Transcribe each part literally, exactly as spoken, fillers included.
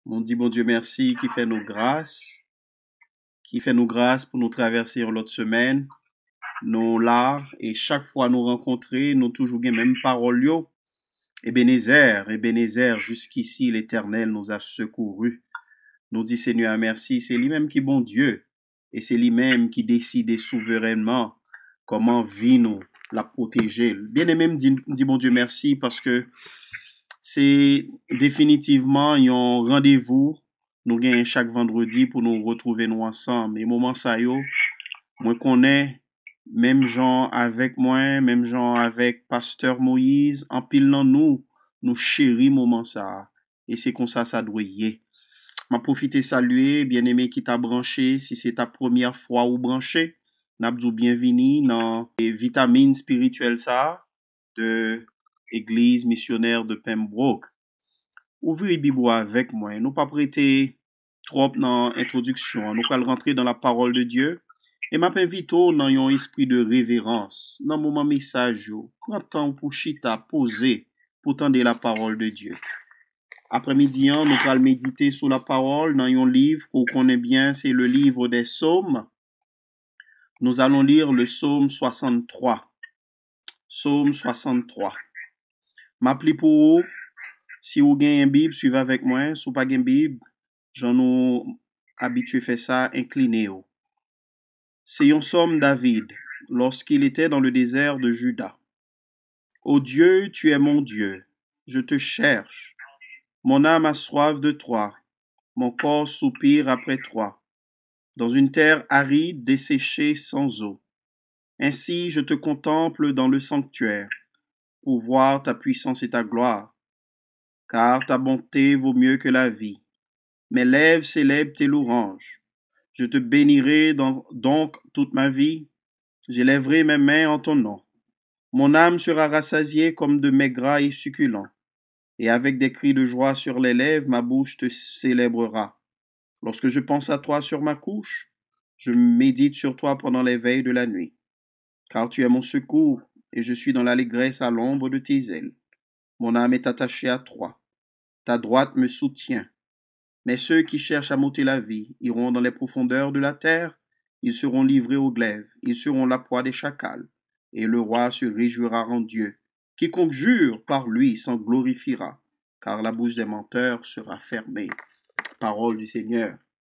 On dit bon Dieu merci qui fait nos grâces, qui fait nos grâces pour nous traverser en l'autre semaine. Nous là, et chaque fois nous rencontrer, nous toujours les mêmes paroles yo. Ebenezer, Ebenezer, jusqu'ici l'Éternel nous a secourus. Nous dit Seigneur merci, c'est lui-même qui est bon Dieu. Et c'est lui-même qui décide souverainement comment vie nous la protéger. Bien aimé me dit, dit bon Dieu merci parce que c'est définitivement un rendez-vous nous gagnons chaque vendredi pour nous retrouver nous ensemble. Et moment ça yo, moi connais même gens avec moi, même gens avec pasteur Moïse, en pile dans nous, nous chéris moment ça. Et c'est comme ça ça doit y être. M'a profité saluer bien-aimé qui t'a branché, si c'est ta première fois ou branché, n'abdou bienvenue dans les vitamines spirituelles ça de Église missionnaire de Pembroke. Ouvrez Bible avec moi, nous pas prêter trop dans introduction, nous allons rentrer dans la parole de Dieu et m'a invité dans un esprit de révérence, dans moment message yo, prends temps pour chita poser pour tendre la parole de Dieu. Après-midi, nous allons méditer sur la parole dans un livre qu'on connaît bien, c'est le livre des Psaumes. Nous allons lire le Psaume soixante-trois. Psaume soixante-trois. M'appli pour vous, si vous avez une Bible, suivez avec moi. Si vous n'avez pas une Bible, j'en nous habitué faire ça, inclinez-vous. C'est un psaume David, lorsqu'il était dans le désert de Juda. Ô Dieu, tu es mon Dieu, je te cherche. Mon âme a soif de toi, mon corps soupire après toi, dans une terre aride, desséchée sans eau. Ainsi je te contemple dans le sanctuaire, pour voir ta puissance et ta gloire, car ta bonté vaut mieux que la vie. Mes lèvres célèbrent tes louanges. Je te bénirai dans, donc toute ma vie, j'élèverai mes mains en ton nom. Mon âme sera rassasiée comme de mets gras et succulents. Et avec des cris de joie sur les lèvres, ma bouche te célébrera. Lorsque je pense à toi sur ma couche, je médite sur toi pendant les veilles de la nuit. Car tu es mon secours, et je suis dans l'allégresse à l'ombre de tes ailes. Mon âme est attachée à toi. Ta droite me soutient. Mais ceux qui cherchent à m'ôter la vie iront dans les profondeurs de la terre. Ils seront livrés au glaive. Ils seront la proie des chacals. Et le roi se réjouira en Dieu. Quiconque jure par lui s'en glorifiera, car la bouche des menteurs sera fermée. Parole du Seigneur.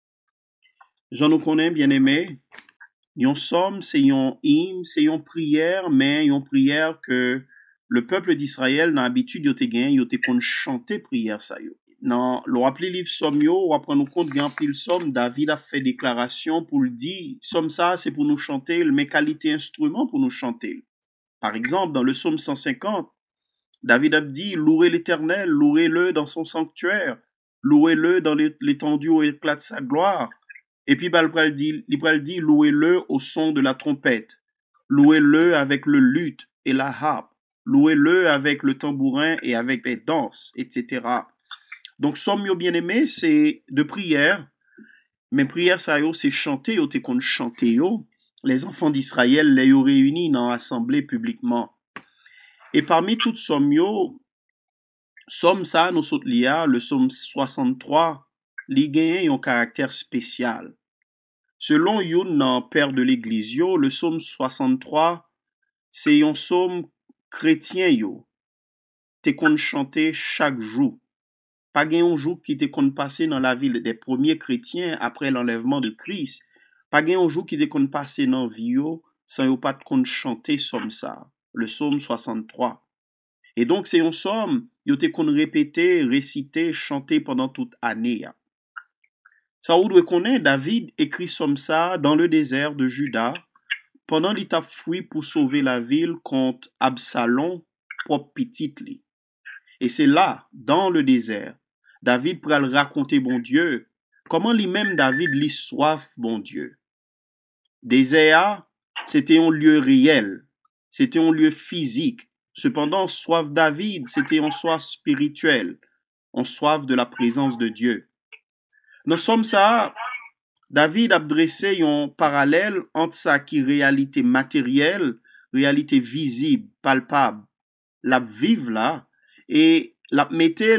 J'en nous connais, bien-aimés. Yon somme, c'est yon hymne, c'est yon prière, mais yon prière que le peuple d'Israël, dans l'habitude, yo te gen, yo te kon chanter prière ça yo. Dans le rappelé livre somme yo, ou après nous compte gen pile somme, David a fait déclaration pour le dire, somme ça, c'est pour nous chanter, mais qualité instrument pour nous chanter. Par exemple, dans le psaume cent cinquante, David a dit, louez l'Éternel, louez-le dans son sanctuaire, louez-le dans l'étendue où éclate sa gloire. Et puis, il dit, dit louez-le au son de la trompette, louez-le avec le luth et la harpe, louez-le avec le tambourin et avec les danses, et cetera. Donc, somme yo bien aimé, c'est de prière, mais prière ça yo, c'est chanter, yo te kon chanter yo. Les enfants d'Israël les ont réunis dans l'assemblée publiquement. Et parmi toutes somme yo, somme ça, nous saute lia, le psaume soixante-trois, li gagne un caractère spécial. Selon yon père de l'église yo, le psaume soixante-trois, c'est un psaume chrétien yo. Te kon chanter chaque jour. Pas gen un jour qui te kon passer dans la vie des premiers chrétiens après l'enlèvement de Christ. Pas gen un jour qui te kon passer dans la vie yo, sans yo pas te kon chanter somme ça. Le psaume soixante-trois. Et donc c'est un psaume, yo te kon répéter, réciter, chanter pendant toute année. Ça ou doit connaître, David écrit somme ça dans le désert de Juda, pendant qu'il t'a fui pour sauver la ville contre Absalom, propre petit li. Et c'est là, dans le désert, David pral raconter bon Dieu, comment lui-même David li soif bon Dieu. Désert, c'était un lieu réel, c'était un lieu physique. Cependant, soif David, c'était un soif spirituel, un soif de la présence de Dieu. Dans somme ça, David a dressé un parallèle entre sa qui réalité matérielle, réalité visible, palpable, la vive là, et la mettait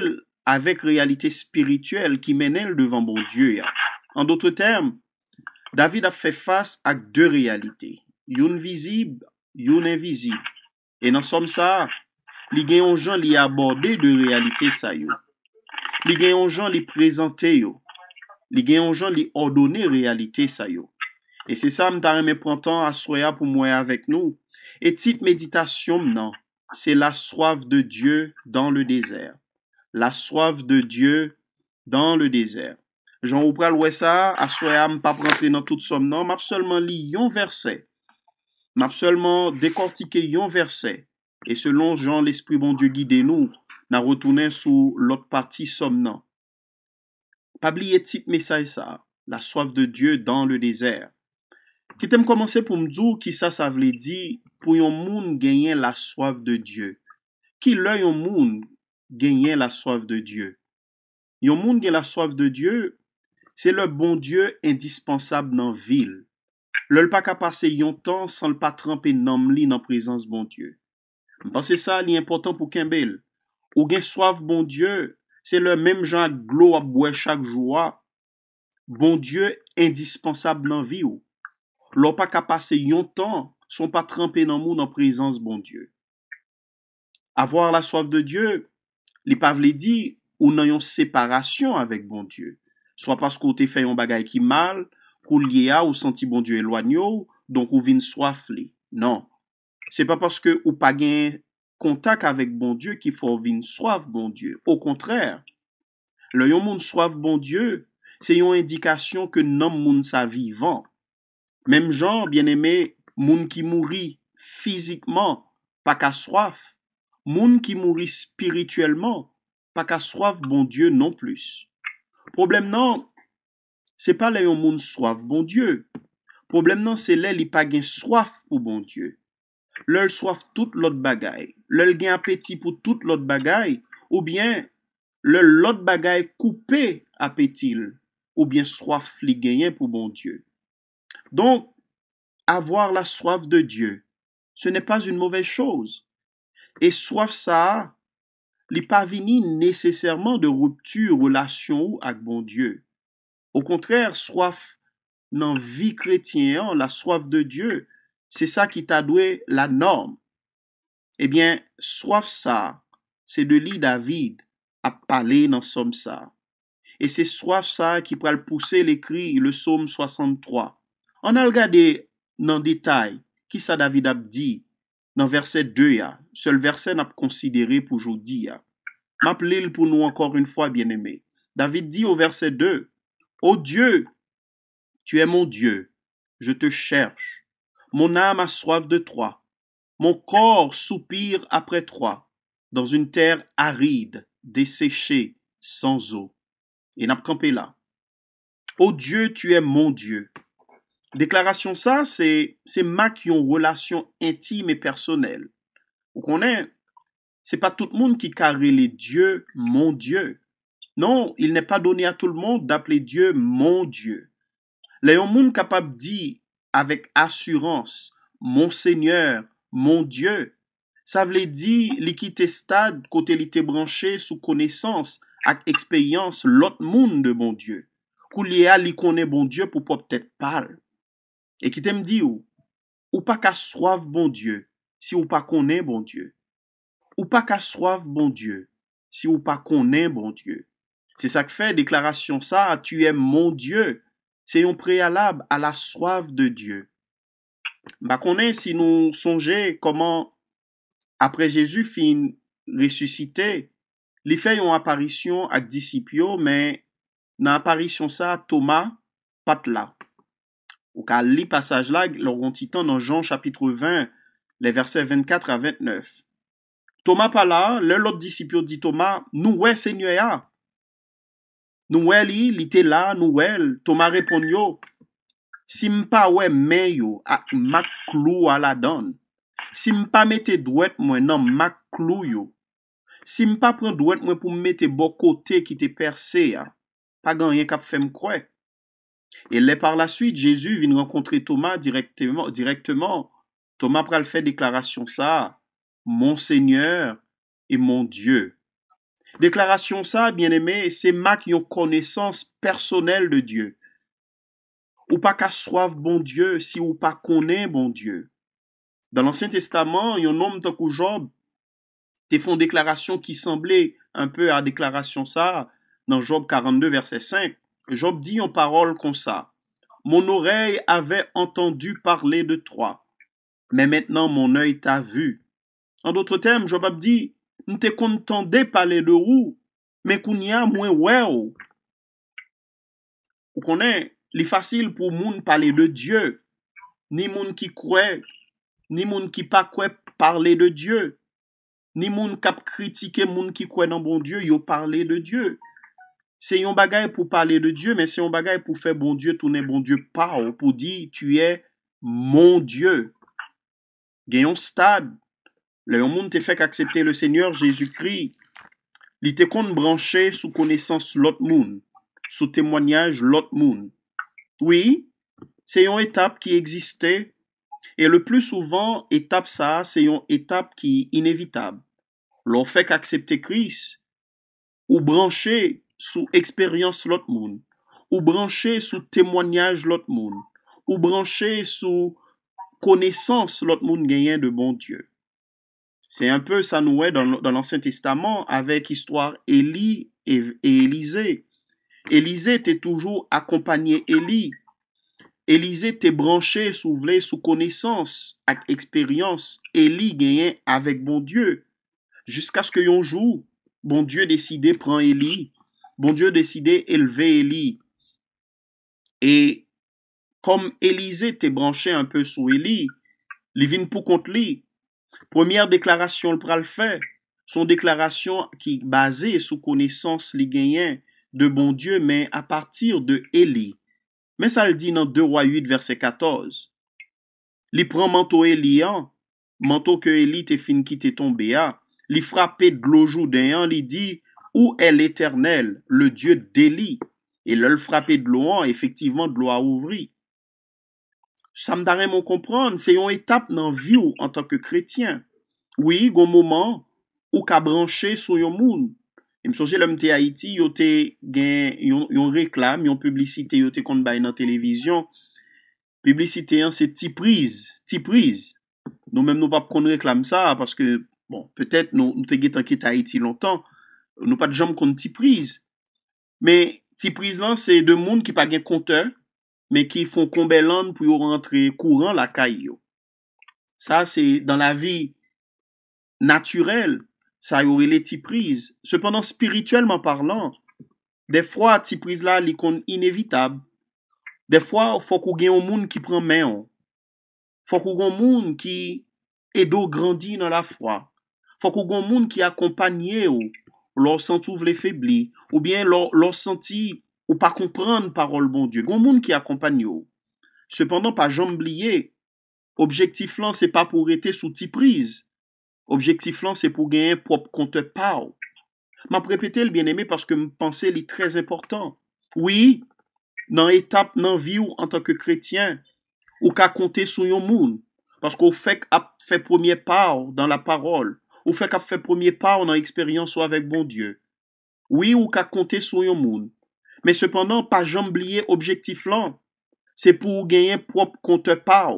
avec réalité spirituelle qui mène devant bon Dieu. Ya. En d'autres termes, David a fait face à deux réalités, une visible, une invisible. Et dans somme ça, li gen yon jan li abordé de réalité ça yo. Li gen yon jan li présenté yo. Li gen yon jan li ordonné réalité ça yo. Et c'est ça m'ta remè prend temps à soya pour moi avec nous. Et petite méditation non, c'est la soif de Dieu dans le désert. La soif de Dieu dans le désert. Jean ou pral wè ça, à soya m'pa rentrer dans toute somme non, m'a seulement li yon verset. M'a seulement décortiqué yon verset. Et selon Jean, l'Esprit bon Dieu guide nous, n'a retourné sous l'autre partie somme non. Pas oublier petit message ça, la soif de Dieu dans le désert. Qui t'aime commencer pour me dire qui ça ça veut dire pour yon moun gagner la soif de Dieu. Qui l'œil yon moun gagner la soif de Dieu. Yon moun gagne la soif de Dieu, c'est le bon Dieu indispensable dans ville. Le pas qu'à passer yon temps sans le pas tremper nom li dans présence bon Dieu. Parce que ça li important pour Kembel. Ou gen soif bon Dieu, c'est le même genre glo à boire chaque jour. Bon Dieu indispensable dans vie ou. L'on pas qu'à passer yon temps sont pas trempé dans moun en présence bon Dieu. Avoir la soif de Dieu, li pa vle di ou nan yon séparation avec bon Dieu. Soit parce qu'on te fait yon bagay qui mal, ou lié à ou senti bon Dieu éloigné donc ou vin soif li. Non. C'est pas parce que ou pas gen contact avec bon Dieu qu'il faut vin soif bon Dieu. Au contraire, le yon moun soif bon Dieu, c'est yon indication que non moun sa vivant. Même genre, bien aimé, moun qui mourit physiquement, pas qu'à soif. Moun qui mourit spirituellement, pas qu'à soif bon Dieu non plus. Problème non, c'est pas le yon moun soif bon Dieu. Problème non, c'est là li pa gen soif pour bon Dieu. L'el soif tout l'autre bagay. L'el gen appétit pour tout l'autre bagay, ou bien le l'autre bagay coupé appétit, ou bien soif li genyen pour bon Dieu. Donc, avoir la soif de Dieu, ce n'est pas une mauvaise chose. Et soif ça, li pa vini nécessairement de rupture relation avec bon Dieu. Au contraire, soif dans vie chrétienne, la soif de Dieu, c'est ça qui t'a doué la norme. Eh bien, soif ça, c'est de li David à parler dans somme ça. Et c'est soif ça qui pourra le pousser l'écrit, le psaume soixante-trois. On a regardé dans détail qui ça David a dit dans verset deux ya. Seul verset n'a pas considéré pour aujourd'hui ya. M'appelez pour nous encore une fois bien aimé. David dit au verset deux, ô Dieu, tu es mon Dieu, je te cherche. Mon âme a soif de toi. Mon corps soupire après toi, dans une terre aride, desséchée, sans eau. Et n'a pas campé là. Ô Dieu, tu es mon Dieu. Déclaration ça, c'est, c'est ma qui ont relation intime et personnelle. Vous connaissez, c'est pas tout le monde qui carre les dieux, mon Dieu. Non, il n'est pas donné à tout le monde d'appeler Dieu mon Dieu. Les gens monde capable dire avec assurance, mon Seigneur, mon Dieu, ça veut dire li quitter stade côté li te branché sous connaissance avec expérience l'autre monde de bon Dieu. Kou li a li connaît bon Dieu pour peut-être parler. Et qui t'aime dit ou, ou pas qu'à soif bon Dieu, si ou pas connaît bon Dieu. Ou pas qu'à soif bon Dieu, si ou pas connaît bon Dieu. C'est ça que fait déclaration ça, tu es mon Dieu. C'est un préalable à la soif de Dieu. Bah connaît si nous songeons comment, après Jésus fin ressuscité, il fait une apparition avec disciples, mais dans l'apparition ça, Thomas, pas là. Ou ka li passage là, l'on titan dans Jean chapitre vingt, les versets vingt-quatre à vingt-neuf. Thomas pas là, l'autre disciple dit Thomas, nous ouais Seigneur ya. Nous ouais li, li te là, nous ouais. Thomas répond yo, si m'pa ouais men yo, ak mak clou à la donne. Si m'pa mette douette moi nan mak clou yo. Si m'pa prend douette moi pour mette bon côté qui te percé ya. Pas gagné k'ap fait m'kroire. Et là, par la suite, Jésus vient rencontrer Thomas directement. directement. Thomas pral fait déclaration ça, mon Seigneur et mon Dieu. Déclaration ça, bien aimé, c'est marque une connaissance personnelle de Dieu. Ou pas qu'à soif bon Dieu si ou pas connaît bon Dieu. Dans l'Ancien Testament, il y a un homme tant que Job, te font déclaration qui semblait un peu à déclaration ça, dans Job quarante-deux, verset cinq. Job dit en parole comme ça. Mon oreille avait entendu parler de toi, mais maintenant mon œil t'a vu. En d'autres termes, Job a dit, ne te contentais parler de ou, mais qu'on y a moins ouais ou. Vous connaissez, il est facile pour moun parler de Dieu, ni moun qui croit, ni moun qui pas croit parler de Dieu, ni moun qui critiquer moun qui croit dans bon Dieu, yo parler de Dieu. C'est un bagay pour parler de Dieu, mais c'est un bagay pour faire bon Dieu, tourner bon Dieu par, pour dire tu es mon Dieu. Gen yon stade, le monde te fait accepter le Seigneur Jésus-Christ, il te kon branché sous connaissance l'autre monde, sous témoignage l'autre monde. Oui, c'est une étape qui existait, et le plus souvent, étape ça, c'est une étape qui est inévitable. L'on fait qu'accepter Christ, ou branché sous expérience l'autre monde, ou branché sous témoignage l'autre monde, ou branché sous connaissance l'autre monde gagnant de bon Dieu. C'est un peu ça nous est dans, dans l'Ancien Testament avec histoire Élie et, et Élisée. Élisée était toujours accompagné Élie. Élisée était branché sous sous connaissance avec expérience Élie gagnait avec bon Dieu jusqu'à ce que un jour bon Dieu décidait prendre Élie. Bon Dieu décidait élever Élie. Et comme Élisée était branché un peu sous Élie, il vient pour contre lui. Première déclaration le pral fait, son déclaration qui est basée sous connaissance li gagnant de bon Dieu, mais à partir de Élie. Mais ça le dit dans deux Rois huit, verset quatorze. Li prend manteau Élian, manteau que Élie te fin qui te tombé à, li frappé de l'ojou d'un, li dit, où est l'Éternel, le Dieu d'Élie? Et là, le frappé de l'eau, effectivement, de l'eau a ouvri. Ça me donne mon comprendre, c'est une étape dans la vie en tant que chrétien. Oui, un moment où qu'a branché sur yon moun. Et me songe l'homme te Haïti, yo te gen yon, yon réclame, yon publicité, yo te kon bay dans télévision. Publicité hein, c'est ti prise, ti prise. Nous même nous pas qu'on réclame ça parce que bon, peut-être nous nous te getan quitte Haïti longtemps, nous pas de jambe kon ti prise. Mais ti prise là c'est de monde qui pas gen compteur mais qui font combelande pour rentrer courant la caille. Ça, c'est dans la vie naturelle, ça y aurait les ti prises. Cependant, spirituellement parlant, des fois, ti prise là, li kon inévitable. Des fois, faut qu'on gagne un monde qui prend main. Faut qu'on gagne un monde qui aide au grandi dans la foi. Faut qu'on gagne un monde qui accompagne ou, leur senti les faiblis, ou bien leur, leur senti ou pas comprendre parole bon Dieu. Gon moun qui accompagne ou. Cependant, pas jamais oublier, objectif là, c'est pas pour rester sous ti prise. Objectif là, c'est pour gagner propre compte par. M'a répété le bien-aimé parce que me penser est très important. Oui, dans étape dans vie ou en tant que chrétien, ou qu'à compter sur yon moun. Parce qu'on fait qu'a fait premier pas dans la parole. Ou fait qu'a fait premier pas dans l'expérience avec bon Dieu. Oui, ou qu'à compter sur yon moun. Mais cependant, pas jamais oublier objectif là. C'est pour gagner propre compte par.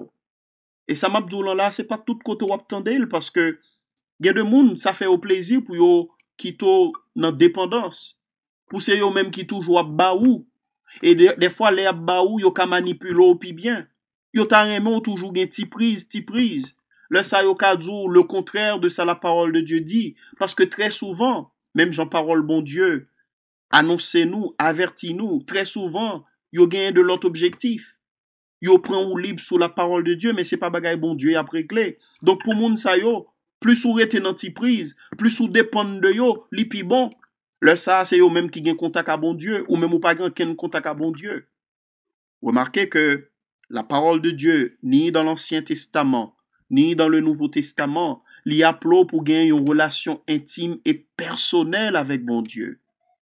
Et ça m'a dit là, c'est pas tout côté ou attendel parce que il y a de monde, ça fait au plaisir pour yo qui to dans dépendance. Pour c'est yo même qui toujours ba ou. Et des de fois les ba ou yo ka manipuler ou pi bien. Yo ta remon toujours gen ti prise, ti prise. Le ça yo ka dou le contraire de ça la parole de Dieu dit parce que très souvent, même Jean parole bon Dieu annoncez-nous, avertis-nous, très souvent, yo gagne de l'autre objectif. Yo prend ou libre sous la parole de Dieu, mais c'est pas bagay bon Dieu après clé. Donc pour moun sa yo, plus ou rete nan ti prise, plus ou dépend de yo, li pi bon. Le ça c'est yo même qui gen contact à bon Dieu, ou même ou pas gen ken contact à bon Dieu. Remarquez que la parole de Dieu, ni dans l'Ancien Testament, ni dans le Nouveau Testament, li appelé pour gagner une relation intime et personnelle avec bon Dieu.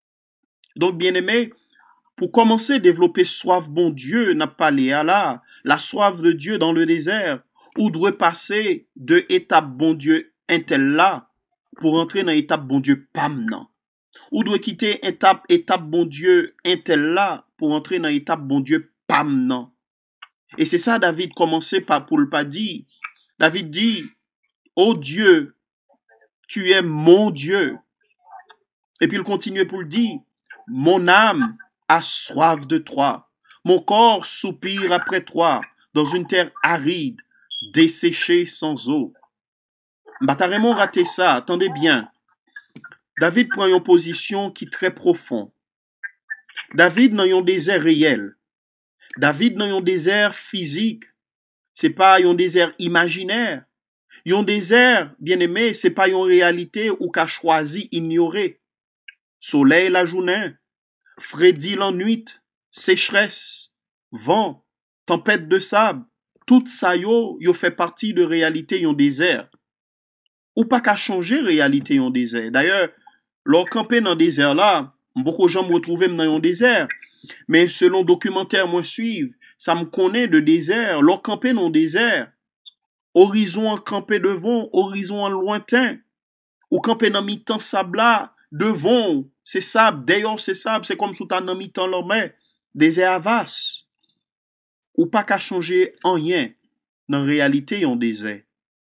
Donc, bien aimé, pour commencer à développer soif bon Dieu, n'a pas les là, la soif de Dieu dans le désert, ou doit passer de étape bon Dieu intel là, pour entrer dans l'étape bon Dieu pam nan. Ou doit quitter étape, étape bon Dieu, intel là, pour entrer dans étape bon Dieu, pam non. Et c'est ça David commençait par, pour le pas dire. David dit, oh Dieu, tu es mon Dieu. Et puis il continuait pour le dire, mon âme a soif de toi. Mon corps soupire après toi dans une terre aride, desséchée sans eau. Bah, t'as vraiment raté ça, attendez bien. David prend une position qui est très profonde. David n'a un désert réel. David n'a un désert physique. C'est pas un désert imaginaire. Un désert, bien aimé, c'est pas une réalité ou qu'a choisi ignorer. Soleil la journée, frédit la nuit, sécheresse, vent, tempête de sable, tout ça yo, yo fait partie de réalité un désert. Ou pas qu'à changer réalité un désert. D'ailleurs, lors camper dans le désert là, beaucoup de gens me retrouvent dans un désert. Mais selon documentaire moi suivre, ça me connaît de désert. Lors camper dans le désert, horizon en campé devant, horizon en lointain, ou camper dans mi-temps sable là, devant, c'est sable, d'ailleurs c'est sable, c'est comme sous ta dans mi-temps leur main, désert vaste. Ou pas qu'à changer en rien dans la réalité un désert.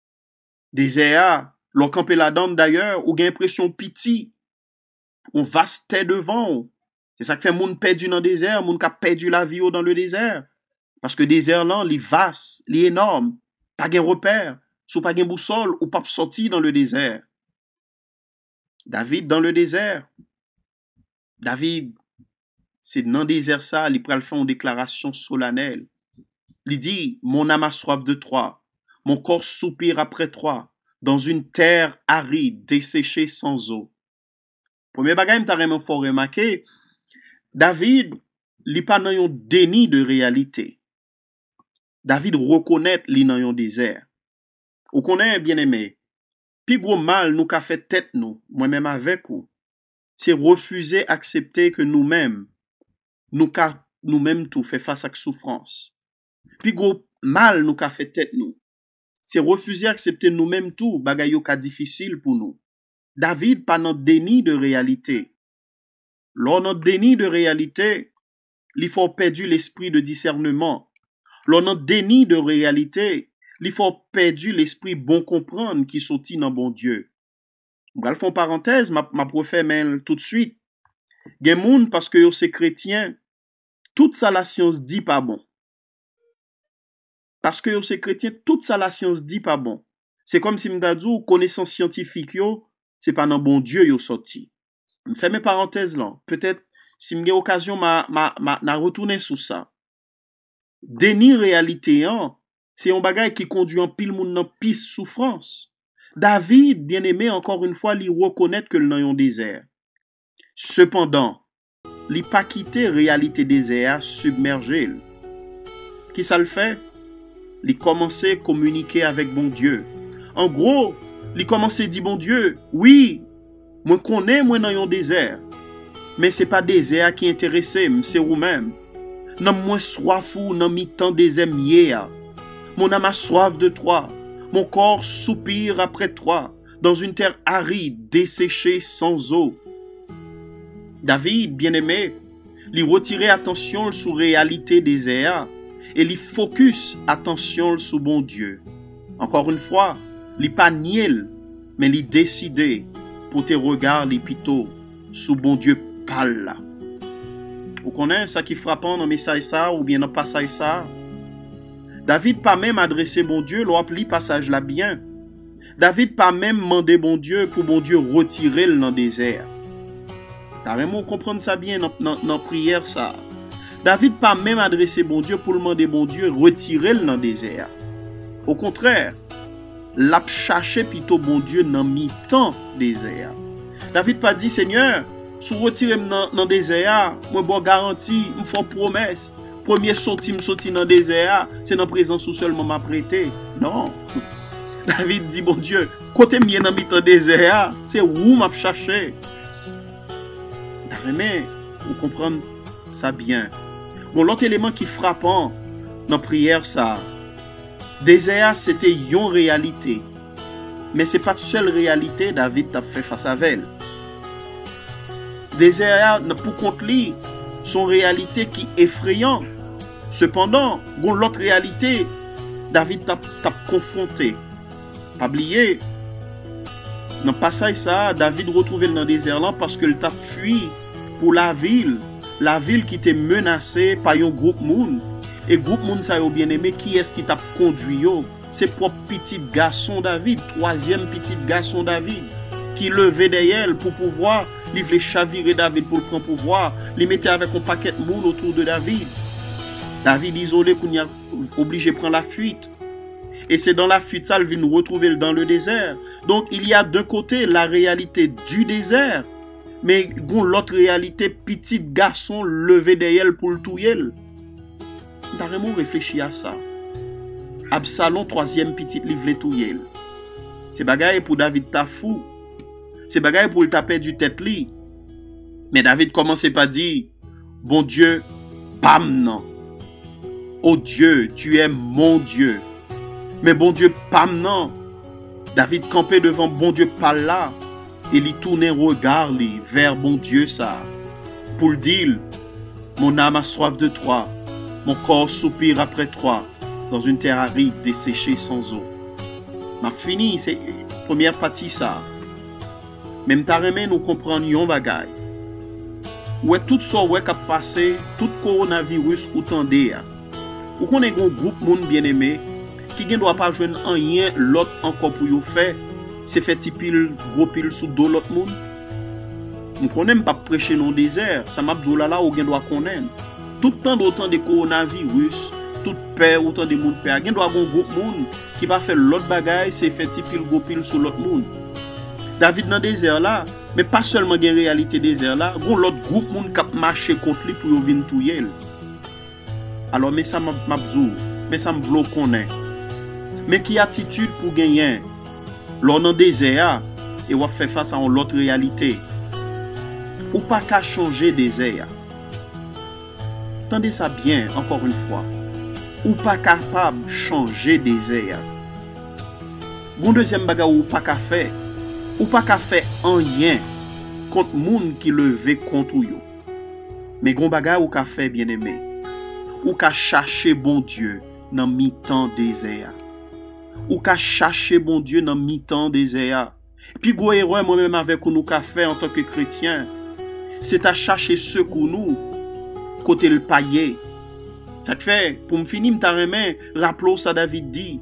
Désert, lors camper là-dedans d'ailleurs, ou gain impression piti, on vaste devant. C'est ça qui fait moun perdu dans le désert, moun qui a perdu la vie dans le désert. Parce que le désert là, il est vaste, il est énorme, pas de repère, sous pas de boussole ou pas sorti dans le désert. David dans le désert. David, c'est dans le désert ça, il prend faire une déclaration solennelle. Il dit, mon âme a soif de toi, mon corps soupire après toi, dans une terre aride, desséchée sans eau. Premier bagage, m'ta vraiment fort remarqué, David, li pas dans un déni de réalité. David reconnaît li dans un désert. Ou connaît bien aimé. Puis gros mal nous qu'a fait tête nous, moi-même avec vous, c'est refuser accepter que nous-mêmes, nous qu'a nous-mêmes tout fait face à la souffrance. Puis gros mal nous qu'a fait tête nous, c'est refuser accepter nous-mêmes tout, bagay yo ka difficile pour nous. David pas dans déni de réalité. Lors notre déni de réalité, il faut perdre l'esprit de discernement. Lors notre déni de réalité, il faut perdre l'esprit bon comprendre qui sorti dans bon Dieu. Je vais faire une parenthèse, ma, ma profère mail tout de suite. Gen moun parce que yo c'est chrétien, toute ça la science dit pas bon. Parce que yo c'est chrétien, toute ça la science dit pas bon. C'est comme si m'dadou connaissance scientifique yo, c'est pas dans bon Dieu yo sorti. Je fais mes parenthèses là. Peut-être si m'gè occasion ma ma ma na retourner sur ça. Déni réalité hein, c'est un bagage qui conduit en pile moun dans pis souffrance. David, bien aimé, encore une fois, lui reconnaître que le dans un désert. Cependant, li pas quitter réalité désert submergé. Qui ça le fait? Li commencer à communiquer avec bon Dieu. En gros, li commencer à dire bon Dieu, oui, moi connais moi dans un désert. Mais c'est pas désert qui intéresse, c'est vous-même. Non moi soif ou non mi-temps désert mier. Mon âme a soif de toi. Mon corps soupire après toi, dans une terre aride, desséchée sans eau. David, bien-aimé, lui retirer attention sur réalité désert et lui focus attention sur bon Dieu. Encore une fois, lui pas nier, mais lui décider pour tes regards les pito sous bon Dieu parle là. Vous connaissez ça qui frappant dans le message ça ou bien dans le passage ça? David pas même adressé bon Dieu, l'on appli passage là bien. David pas même demandé bon Dieu pour bon Dieu retirer le dans le désert. T'as vraiment comprendre ça bien dans la prière ça. David pas même adressé bon Dieu pour demander bon Dieu retirer le dans le désert. Au contraire, l'a cherché plutôt bon Dieu dans mi-temps désert. David pas dit Seigneur, si vous retirez dans le désert, moi bon garantie, me font promesse. Premier sorti me sorti dans le désert, c'est dans présence où seulement m'a prêté. Non. David dit bon Dieu, côté mien dans mi-temps désert, c'est où m'a cherché. Mais vous comprenez ça bien. Bon, l'autre élément qui frappant dans la prière ça, désert c'était une réalité. Mais c'est pas toute seule réalité David t'a fait face à elle. Désert pour contre lui, son réalité qui est effrayant. Cependant, gon l'autre réalité, David t'a confronté. Pas oublié, dans le passage ça, David retrouvé dans le désert là parce qu'il t'a fui pour la ville, la ville qui était menacée par un groupe moun. Et groupe moun ça yo bien aimé, qui est-ce qui t'a conduit yo? C'est propre petit garçon David, troisième petit garçon David, qui levait derrière pour pouvoir, il voulait chavirer David pour prendre pouvoir, il mettait avec un paquet de moun autour de David. David isolé, qu'on y a obligé de prendre la fuite. Et c'est dans la fuite ça, il vient nous retrouver dans le désert. Donc il y a d'un côté la réalité du désert, mais l'autre réalité, petit garçon levé derrière pour le touyer. T'as vraiment réfléchi à ça. Absalom, troisième petit livre touyer. C'est bagaille pour David ta fou. C'est bagaille pour le taper du tête li. Mais David commençait par dire, bon Dieu, pam non. Oh Dieu, tu es mon Dieu. Mais bon Dieu, pam non. David campait devant bon Dieu par là. Et il tournait regard li, vers bon Dieu ça. Pour le dire, mon âme a soif de toi. Mon corps soupire après toi. Dans une terre aride, desséchée sans eau. M'a fini, c'est la première partie ça. Même ta remè nous comprendre yon bagay. Ouais, tout ça ouais qui a passé, tout coronavirus ou tande ya. Ou qu'on est un groupe moun bien aimé, qui ne doit pas joindre en rien l'autre encore pour yon faire, c'est fait tipil gros pile sous dos l'autre moun. Nous connaissons pas prêcher dans le désert, ça m'a dit là là ou gen doit connaître. Tout temps d'autant de coronavirus, toute peur, autant de monde peur. Il doit avoir un groupe monde qui va faire l'autre bagaille, c'est faire tipil gros pile sur l'autre monde. David dans le désert là, mais pas seulement une réalité désert là, il y a l'autre groupe monde qui a marché contre lui pour venir touyer. Alors mais ça m'a dit, mais ça me veut connaître. Mais qui attitude pour gagner? L'on dans le désert et on fait face à une autre réalité. Ou pas qu'à changer désert. Tendez ça bien encore une fois. Ou pas capable de changer désert. Bon deuxième bagage ou pas qu'à faire. Ou pas qu'à faire un rien contre moun qui levé contre yo. Mais gon bagage ou qu'à faire bien aimé. Ou qu'à chercher bon Dieu dans mi-temps désert. Ou qu'à chercher bon Dieu dans mi-temps désert. Puis go erreur moi-même avec nous qu'à faire en tant que chrétien, c'est à chercher secours nous côté le paillé. Ça te fait pour me finir m'ta remet, rappelons ça David dit.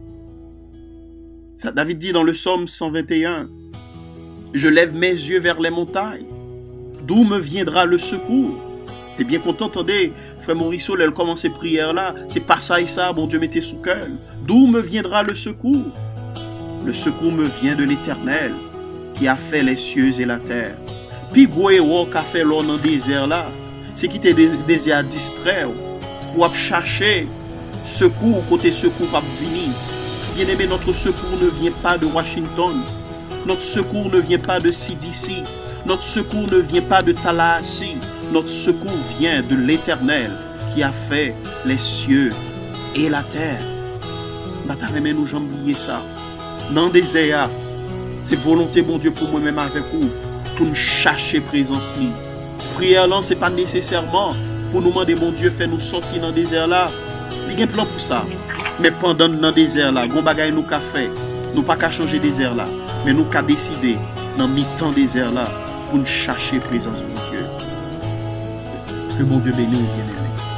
Ça David dit dans le psaume cent vingt et un. Je lève mes yeux vers les montagnes. D'où me viendra le secours? T'es bien content, attendez, frère Maurice, elle commence ces prières là, c'est pas ça et ça, bon Dieu mettez sous cœur. D'où me viendra le secours? Le secours me vient de l'Éternel, qui a fait les cieux et la terre. Puis Goéo qui a fait l'eau dans le désert là, c'est qui était désert distraire pour chercher secours côté secours pas venir. Bien aimé, notre secours ne vient pas de Washington, notre secours ne vient pas de C D C, notre secours ne vient pas de Tallahassee, notre secours vient de l'Éternel qui a fait les cieux et la terre. Bah t'as même nous oublié ça. Dans le désert, c'est volonté bon Dieu pour moi-même avec vous, pour nous chercher présence libre. Prière là, c'est pas nécessairement pour nous demander bon Dieu fait nous sortir dans le désert là. Il y a un plan pour ça. Mais pendant dans le désert là, gon bagay nous qu'a fait, nous pas qu'à changer désert là, mais nous qu'a décidé dans mi-temps désert là pour nous chercher présence bon Dieu. Que bon Dieu bénisse bien aimé.